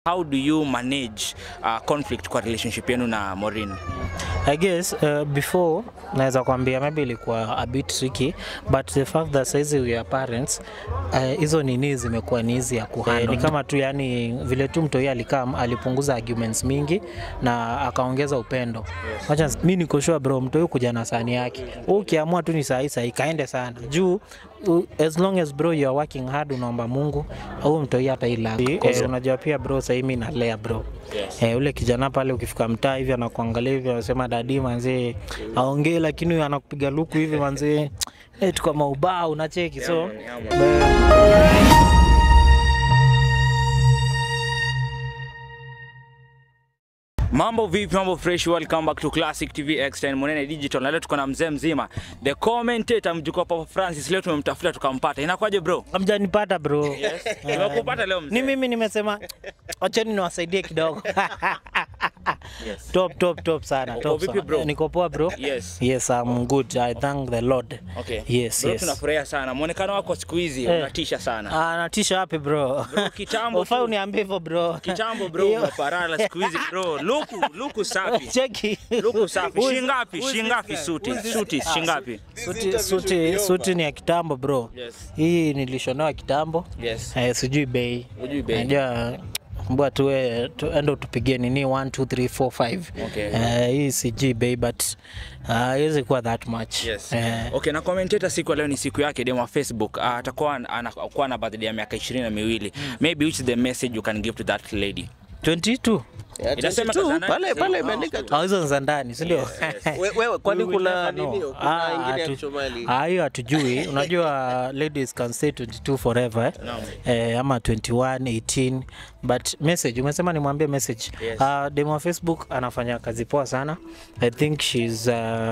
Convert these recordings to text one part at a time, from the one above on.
How do you manage conflict kwa relationship yenu na Maureen? I guess before naweza kuambia maybe ilikuwa a bit tricky, but the fact that saizi we are parents, hizo nini zimekuwa ni easy ya kuhandle. Ni kama tu yani vile tu mtoi alikam alipunguza arguments mingi na akaongeza upendo. Wacha mimi niko sure bro, mtoi kuja na sani yake. Ukiamua tu ni sahi kaende sana. Juu as long as bro you are working hard, unaomba Mungu au mtoi hata ila. Unajua pia bro sasa mimi nalea bro. Ule kijana pale ukifika mtaa hivi anakuangalia hivi anasema dadi manze aongee, lakini anakupiga luku hivi manze tu kama ubao unacheki. So mambo vipi, mambo fresh, welcome back to Classic TV X10 Monene Digital. Na leo tuko na mzee mzima, the commentator mjukuu Papa Francis. Leo tumemtafuta tukampata. Inakwaje bro? Hamjanipata bro. Yes. Nimekupata leo mzee. Ni mimi nimesema acheni niwasaidie kidogo. Yes. Top sana. Top vipi bro? Niko poa bro. Yes. Yes, I'm good. I thank the Lord. Okay. Yes, bro, yes. Tunafurahia sana. Muonekano wako siku hizi unatisha sana. Natisha wapi bro? Bro kitambo. Ufai uniambie hivyo bro. Kitambo bro unaparala siku hizi bro. Luku safi. Cheki. Luku safi. Shingapi suti shingapi? Suti ni ya kitambo bro. Yes. Hii nilishonewa kitambo. Yes. Sijui bei. Ujui bei. Najua mbwa endo tupigie nini 1 2 3 4 5. Okay. Hii sijui bei but hizi kwa that much. Yes. Okay, na commentator siku leo ni siku yake demo Facebook. Atakuwa anakuwa na birthday ya miaka 22. Maybe which is the message you can give to that lady? 22. Inasema pale imeandika tu. Hizo za ndani, si ndio? Wewe kwani kuna nini? Kuna ingine ya Somali. Hiyo hatujui. Unajua ladies can say 22 forever. Ama 21, 18, but message umesema nimwambie message. Yes. Demo Facebook anafanya kazi poa sana. I think she's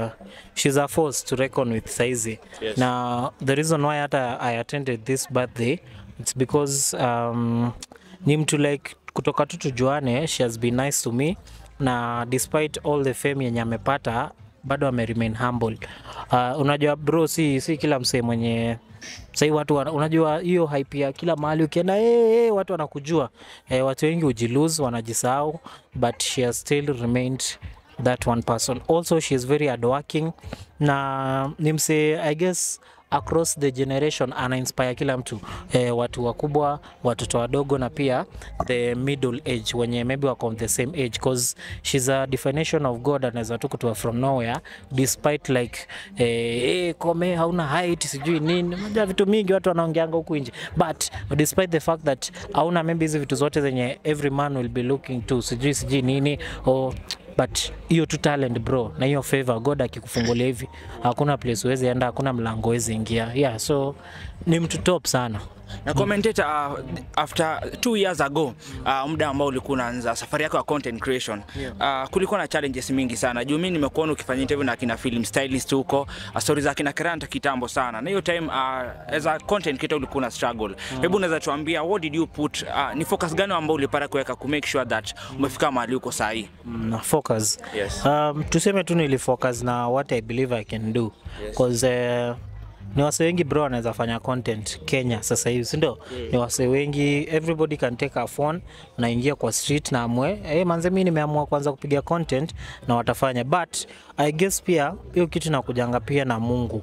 a force to reckon with saizi. Yes. Now the reason why I attended this birthday, it's because ni mtu like kutoka tu tujuane, she has been nice to me, na despite all the fame yenye amepata bado ame remain humble. Unajua bro, si kila msee mwenye sai watu unajua hiyo hype ya kila mahali ukienda watu wanakujua. Watu wengi ujilose, wanajisahau, but she has still remained that one person. Also she is very hardworking, na ni msee I guess across the generation ana inspire kila mtu, watu wakubwa, watoto wadogo, na pia the middle age wenye maybe wako on the same age, because she's a definition of God. Anaweza tu kutoa from nowhere despite like kome hauna height sijui nini, unajua vitu mingi watu wanaongeanga huku nje, but despite the fact that hauna maybe hizo vitu zote zenye every man will be looking to sijui nini, but hiyo tu talent bro, na hiyo favor God akikufungulia hivi hakuna place uweze enda, hakuna mlango uweze ingia. Yeah, so ni mtu top sana. Na commentator, after 2 years ago, muda ambao ulikuwa unaanza safari yako ya content creation, kulikuwa na challenges mingi sana. Juu mimi nimekuona ukifanya interview na kina film stylist huko, stories za kina Karanta kitambo sana. Na hiyo time as a content creator ulikuwa na struggle. Hebu unaweza tuambia what did you put, ni focus gani ambao ulipata kuweka ku make sure that umefika mahali uko sahi? Na focus. Yes. Tuseme tu nilifocus na what I believe I can do. Because ni wase wengi bro wanaweza fanya content Kenya sasa hivi, si ndio? Ni wase wengi, everybody can take a phone na ingia kwa street na amwe manze mimi nimeamua kwanza kupiga content na watafanya, but I guess pia hiyo kitu nakujanga pia na Mungu.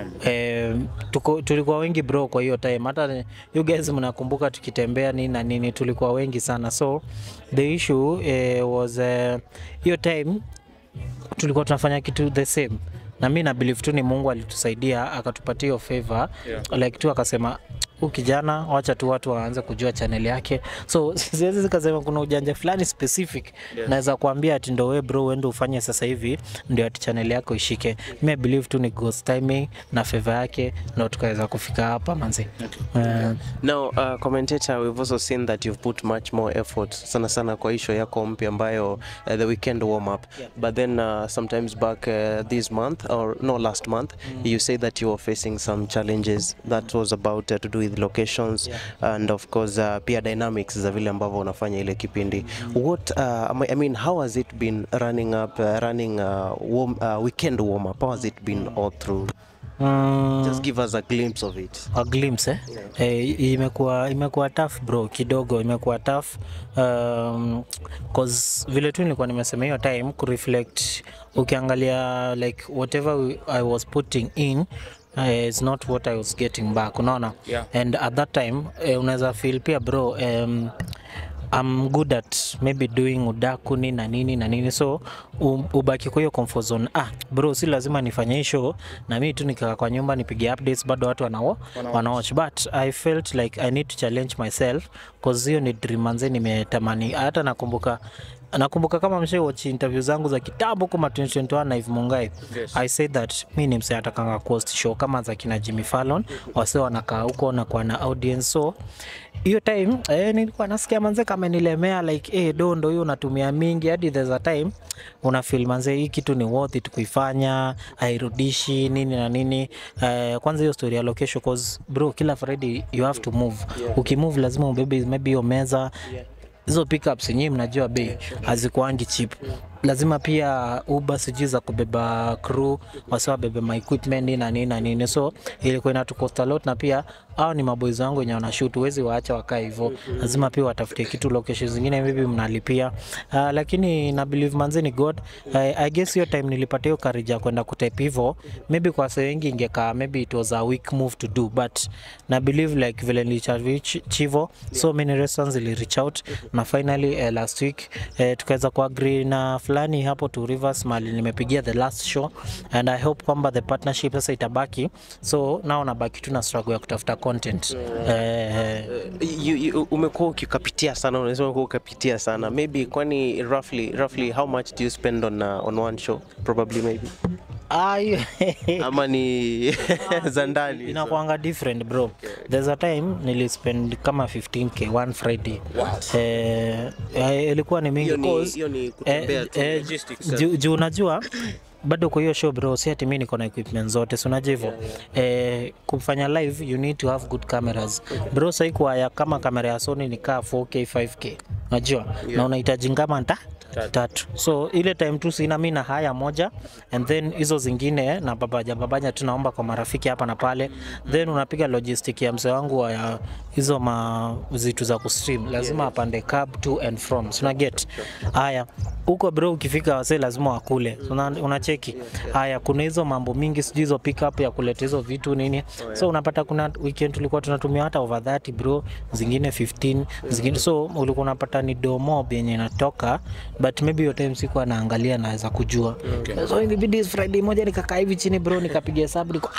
Tulikuwa wengi bro kwa hiyo time, hata you guys mnakumbuka tukitembea nini na nini, tulikuwa wengi sana. So the issue was hiyo time tulikuwa tunafanya kitu the same, na mimi na believe tu ni Mungu alitusaidia akatupatia hiyo favor. Like tu akasema kijana wacha tu watu waanze kujua channel yake. So siwezi kusema kuna ujanja fulani specific naweza kuambia ati ndio wewe bro uende ufanye sasa hivi ndio ati channel yako ishike. Mimi believe tu ni God's timing na favor yake ndio tukaweza kufika hapa manzi. Now commentator, we've also seen that you've put much more effort sana kwa issue yako mpya ambayo the weekend warm up. But then sometimes back this month or no last month you say that you were facing some challenges that was about to do with locations and of course pia dynamics za vile ambavyo unafanya ile kipindi. What I mean, how has it been running weekend warm up? How has it been all through? Just give us a glimpse of it. A glimpse imekuwa tough bro, kidogo imekuwa tough cause vile tu nilikuwa nimesema hiyo time ku reflect, ukiangalia like whatever I was putting in it's not what I was getting back, unaona. And at that time unaweza feel pia bro, I'm good at maybe doing udaku na nini, so ubaki kwa hiyo comfort zone. Bro, si lazima nifanye show na mimi tu nikaa kwa nyumba nipige updates, bado watu wanawatch. But I felt like I need to challenge myself cause hiyo ni dream manze nimetamani. Hata nakumbuka kama mshe watch interview zangu za kitabu kama 2021 na Eve Mungai. I said that mimi ni msee atakanga host show kama za kina Jimmy Fallon, wase wanakaa huko na kwa na audience. So hiyo time nilikuwa nasikia manze kama nilemea like ndo hiyo unatumia mingi, hadi there's a time una feel manze hii kitu ni worth it kuifanya, hairudishi nini na nini. Kwanza hiyo story ya location cause bro, kila Friday you have to move. Ukimove lazima ubebe maybe hiyo meza. Hizo pickups nyinyi mnajua bei hazikuangi cheap. Lazima pia Uber siji za kubeba crew, wasa bebe my equipment na nini. So ilikuwa inatukosta lot, na pia hao ni maboys wangu wenye wana shoot, huwezi waacha wakae hivyo. Lazima pia watafute kitu location zingine maybe mnalipia. Lakini na believe manze ni God. I guess hiyo time nilipata hiyo courage ya kwenda kutype hivyo. Maybe kwa wase wengi ingekaa maybe it was a weak move to do, but na believe like vile nilichivo so many restaurants ili reach out, na finally last week tukaweza ku agree na fulani hapo to Rivers mali nimepigia the last show, and I hope kwamba the partnership sasa itabaki. So now nabaki tu na struggle ya kutafuta content. Umekuwa ukikapitia sana, unasema umekuwa ukapitia sana, maybe kwani roughly how much do you spend on one show probably maybe? Ama ni za ndani inakuanga different bro. There's a time nilispend kama 15k one Friday. Ilikuwa ni mingi cause hiyo ni kutembea tu logistics. Unajua bado kwa hiyo show bro, si ati mimi niko na equipment zote, si unajua hivyo. Kufanya live you need to have good cameras bro. Sasa kwa kama kamera ya Sony ni kaa 4k 5k unajua, na unahitaji ngama tatu. So ile time tu sina mimi na haya moja, and then hizo zingine na babanya tunaomba kwa marafiki hapa na pale. Then unapiga logistic ya mzee wangu wa hizo vitu za kustream, lazima apande cab to and from, so una get haya huko bro. Ukifika wase lazima wakule, unacheki haya. Kuna hizo mambo mingi, sijui hizo pick up ya kuleta hizo vitu nini. So unapata kuna weekend tulikuwa tunatumia hata over 30 bro, zingine 15 zingine. So ulikuwa unapata ni domo yenye inatoka, but maybe your time sikuwa naangalia naweza kujua. So ilibidi Friday moja nikakaa hivi chini bro, nikapiga hesabu niko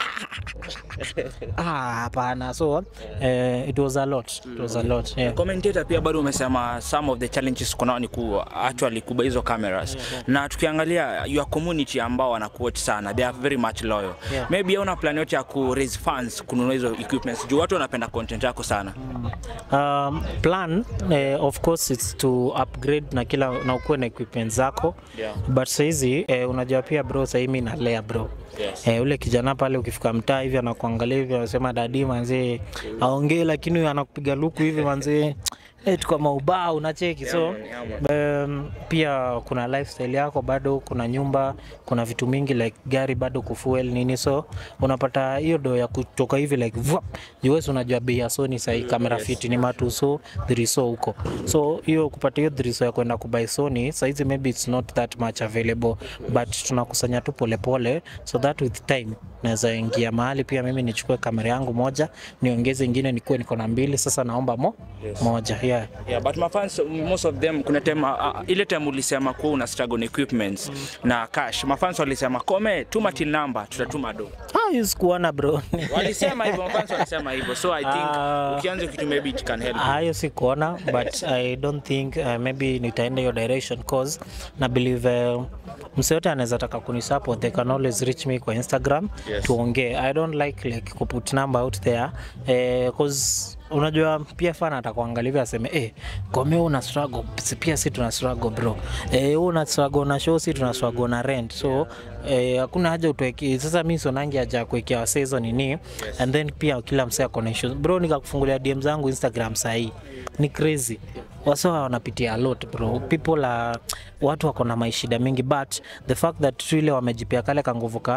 hapana. So it was a lot. Commentator pia bado umesema some of the challenges kuna ni actually kuba hizo cameras. Na tukiangalia your community ambao wanakuwatch sana, they are very much loyal. Maybe una plan yote ya ku raise funds kununua hizo equipments juu watu wanapenda content yako sana. Plan of course it's to upgrade na ukuwe na equipment zako. But saizi unajua pia bro, sasa mimi nalea bro. Ule kijana pale ukifika mtaa hivi anakuangalia hivi anasema dadi manze aongee, lakini anakupiga luku hivi manze tuko maubao unacheki. So pia kuna lifestyle yako bado, kuna nyumba, kuna vitu mingi like gari bado kufuel nini. So unapata hiyo do ya kutoka hivi like US unajua bei ya Sony sasa camera fit ni matuso 300 huko. So hiyo kupata hiyo 300 ya kwenda kubuy Sony saizi maybe it's not that much available, but tunakusanya tu pole so that with time naweza ingia mahali pia mimi nichukue kamera yangu moja niongeze nyingine nikuwe niko na mbili. Sasa naomba moja. But my fans most of them kuna time ile time ulisema kwa una struggle na equipments na cash, my fans walisema kome tuma till number tutatuma do. Sikuona bro. Walisema hivyo, my fans walisema hivyo. So I think ukianza kitu maybe it can help. Hayo sikuona, but I don't think maybe nitaenda your direction cause na believe mse yote anaweza taka kunisupport, they can always reach me kwa Instagram tuongee. I don't like kuput number out there cause unajua pia fan atakuangalia aseme kome una struggle, pia si tuna struggle bro. Una struggle na show, si tuna struggle na rent. So hakuna haja utoeke. Sasa mimi sonangi haja kuwekea season nini. And then pia kila msea connection bro, nikakufungulia DM zangu Instagram sahi ni crazy. Wasawa wanapitia a lot bro. People watu wako na maishida mingi, but the fact that really wamejipia kale kanguvuka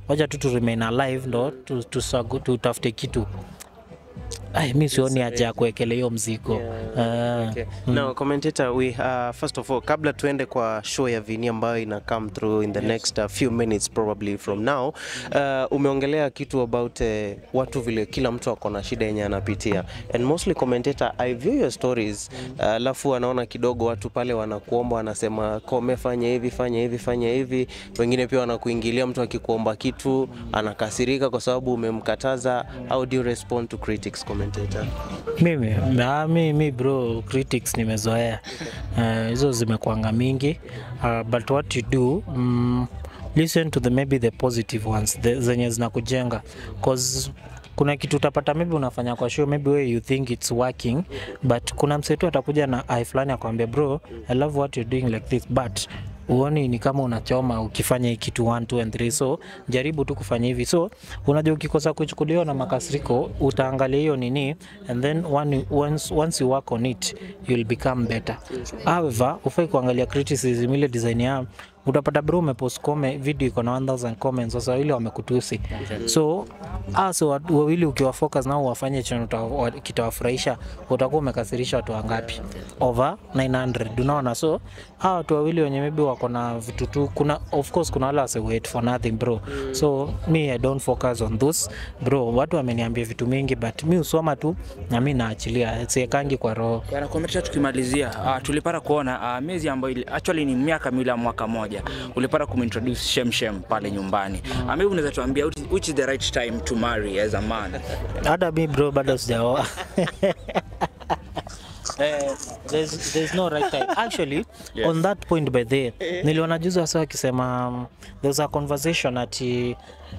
wacha tu remain alive ndo tutafute kitu. Mi sioni haja ya kuwekele hiyo mzigo. Okay. Now commentator, we first of all, kabla tuende kwa show ya Vinny ambayo ina come through in the next few minutes probably from now, umeongelea kitu about watu vile kila mtu ako na shida yenye anapitia, and mostly commentator, I view your stories, alafu anaona kidogo watu pale wanakuomba, wanasema kome fanya hivi fanya hivi fanya hivi, wengine pia wanakuingilia, mtu akikuomba kitu anakasirika kwa sababu umemkataza. How do you respond to critics, commentator? Mimi bro, critics nimezoea. Hizo zimekuanga mingi, but what you do, listen to maybe the positive ones, zenye zinakujenga, cause kuna kitu utapata maybe unafanya kwa show, maybe way you think it's working, but kuna msetu atakuja na eye fulani akwambia, bro, I love what you're doing like this, but uoni ni kama unachoma ukifanya kitu 1 2 and 3, so jaribu tu kufanya hivi. So unajua ukikosa kuchukuliwa na makasiriko, utaangalia hiyo nini, and then once you work on it you'll become better. However, ufai kuangalia criticism ile design ya utapata bro umepost video iko na 1000 comments, sasa wale wamekutusi. So wawili ukiwa focus nao wafanye chenye kitawafurahisha, utakuwa umekasirisha watu wangapi? Over 900, unaona? So watu wawili wenye maybe wako na vitu tu, kuna of course kuna wale wase wait for nothing bro. So I don't focus on those bro. Watu wameniambia vitu mingi, but mi usoma tu na mi naachilia, siekangi kwa roho. Bwana commentator, tukimalizia tulipata kuona mezi ambayo actually ni miaka miwili mwaka moja ulipata kumintroduce Shem pale nyumbani. Maybe unaweza tuambia which is the right time to marry as a man? Hata mi bro bado sijaoa. There's no right time actually. Yes. On that point by the niliona juzi wasa wakisema there was a conversation ati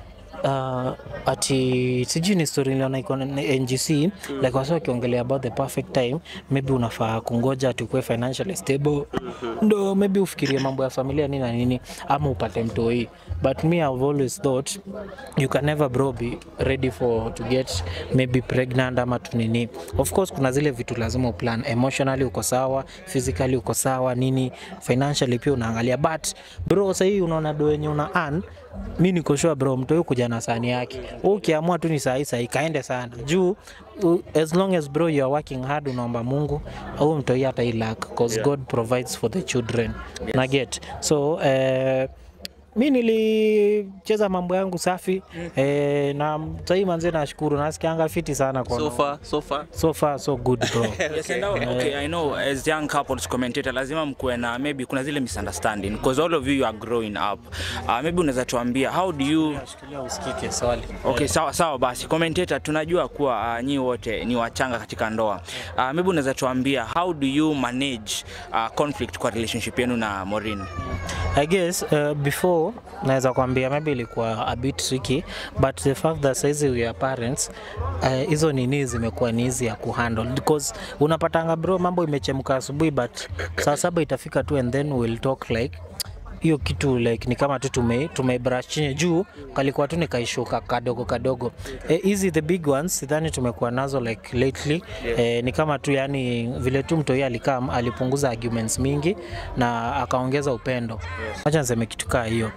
sijui ni story niliona iko NGC, like wasa wakiongelea about the perfect time, maybe unafaa kungoja tukue financially stable ndo maybe ufikirie mambo ya familia nini na nini, ama upate mtoi. But me I've always thought you can never bro be ready to get maybe pregnant ama tunini. Of course kuna zile vitu lazima uplan, emotionally uko sawa, physically uko sawa nini, financially pia unaangalia, but bro sasa hii unaona do yenye una earn, mimi niko sure bro mtoi kuja na sani yake. Ukiamua tu ni sahi kaende sana juu, as long as bro you are working hard, unaomba Mungu au mtoi hata ilak, because God provides for the children. Yes. Na get so mimi nilicheza mambo yangu safi, na sasa manze nashukuru, nasikianga fiti sana kwa so far so good bro. Yes, and okay, I know as young couples commentator lazima mkuwe na maybe kuna zile misunderstanding because all of you are growing up. Maybe unaweza tuambia how do you usikike swali? Okay, sawa basi commentator, tunajua kuwa nyinyi wote ni wachanga katika ndoa. Maybe unaweza tuambia how do you manage conflict kwa relationship yenu na Maureen? I guess before naweza kuambia maybe ilikuwa a bit tricky, but the fact that saizi we are parents, hizo nini zimekuwa ni easy ya kuhandle, because unapatanga bro mambo imechemka asubuhi, but saa 7 itafika tu and then we'll talk like hiyo kitu like ni kama tu tumebrush chini juu, kalikuwa tu nikaishuka kadogo. Easy the big ones sidhani tumekuwa nazo like lately. Ni kama tu yani vile tu mtoi alikam alipunguza arguments mingi na akaongeza upendo. Acha niseme kitu kaa hiyo.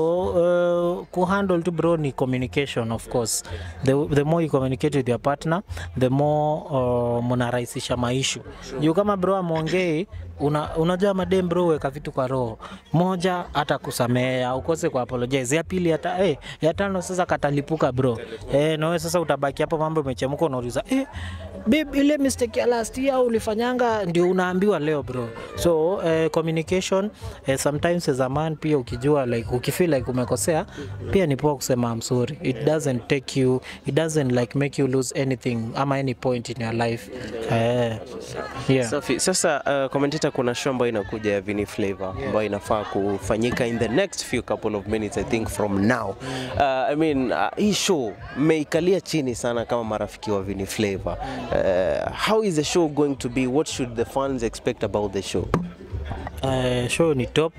So kuhandle tu bro ni communication, of course. The more you communicate with your partner, the more mnarahisisha maisha. Juu kama bro amuongei, unajua madem bro weka vitu kwa roho. Moja hata kusamea, ukose kwa apologize. Ya pili hata ya tano sasa katalipuka bro. Na wewe sasa utabaki hapo mambo yamechemuka, unauliza babe ile mistake ya last year ulifanyanga ndio unaambiwa leo bro. So communication, sometimes as a man pia ukijua like ukifeel like umekosea pia ni poa kusema I'm sorry. It doesn't like make you lose anything ama any point in your life. Yeah. Safi. Sasa commentator, kuna show ambayo inakuja ya Vinny Flava ambayo inafaa kufanyika in the next few couple of minutes I think from now. I mean hii show meikalia chini sana kama marafiki wa Vinny Flava. How is the show going to be? What should the fans expect about the show? Show ni top,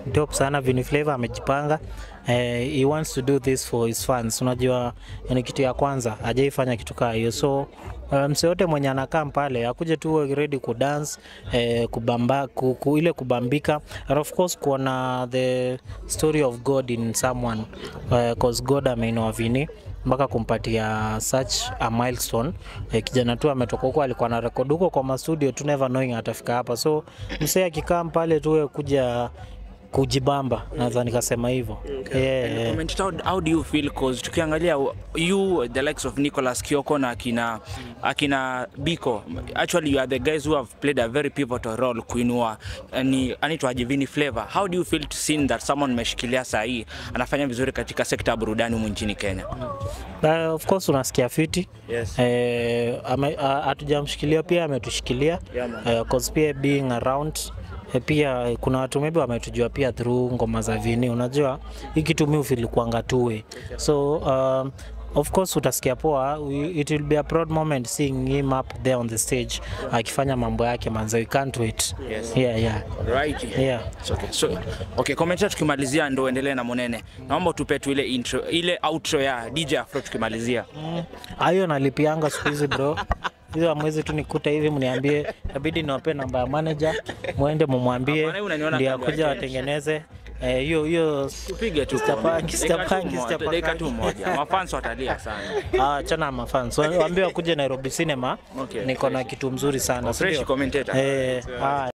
dope sana. Vinny Flava amejipanga. He wants to do this for his fans. Unajua ni kitu ya kwanza, hajaifanya kitu kama hiyo. So mse yote mwenye anakaa pale akuje tu ready ku dance, kubamba ile kubambika, and of course kuona the story of God in someone, because God ameinua Vinny mpaka kumpatia such a milestone. Kijana tu ametoka huko, alikuwa na record huko kwa studio tu, never knowing atafika hapa. So mse akikaa pale tu kuja kujibamba, naweza nikasema hivyo. How do you feel, cause tukiangalia you the likes of Nicholas Kioko na akina Biko, actually you are the guys who have played a very pivotal role kuinua ni anaitwa Vinny Flava. How do you feel to see that someone meshikilia saa hii anafanya vizuri katika sekta ya burudani humu nchini Kenya? Of course unasikia fiti. Yes. Hatujamshikilia, pia ametushikilia, cause pia being around, pia kuna watu maybe wametujua pia through ngoma za Vinny. Unajua hii kitu mimi ufili kuanga tuwe. So of course utasikia poa. It will be a proud moment seeing him up there on the stage akifanya mambo yake manze. We can't wait. Yes. Yeah. Right. Yeah. Okay, commentator, tukimalizia ndo endelee na Monene. Naomba tupe tu ile intro, ile outro ya DJ Afro tukimalizia. Hayo nalipianga siku hizi bro. Hizo mwezi tu nikuta hivi mniambie, inabidi niwape namba ya manager, muende mumwambie ndio akuja watengeneze. Hiyo tupige tu dakika tu moja. Mafans watalia sana. Chana mafans. Waambie wakuje Nairobi Cinema. Okay, niko na kitu mzuri sana. Fresh commentator.